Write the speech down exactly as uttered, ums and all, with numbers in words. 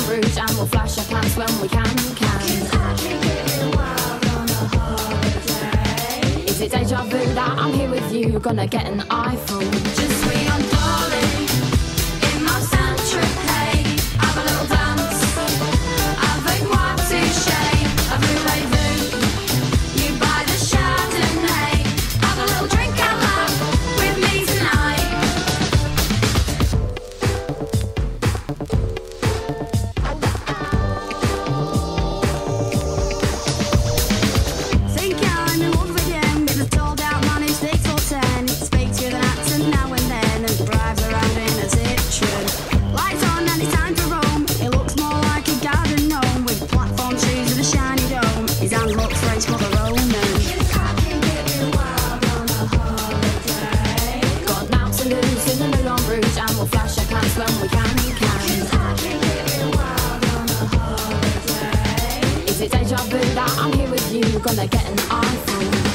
Bruges and we'll flash our plans when we can, can. Is it deja vu that I'm here with you? You're gonna get an eyeful. Just me on darling, in my Saint-Tropez. Have a little dance, avec moi touché. A voulez-vous, you buy the Chardonnay. Have a little drink out loud with me tonight. Think I'm in love again with a told out man who speaks for ten. Speaks with an accent now and then and drives around in a Citroen. Lights on and it's time to roam. It looks more like a garden gnome with platform shoes and a shiny dome. His hands look French for the Roman. Got now to lose in the Moulin Rouge and we'll flash our plans when we can, can. Is it deja vu that I'm here with you? You're gonna get an eyeful.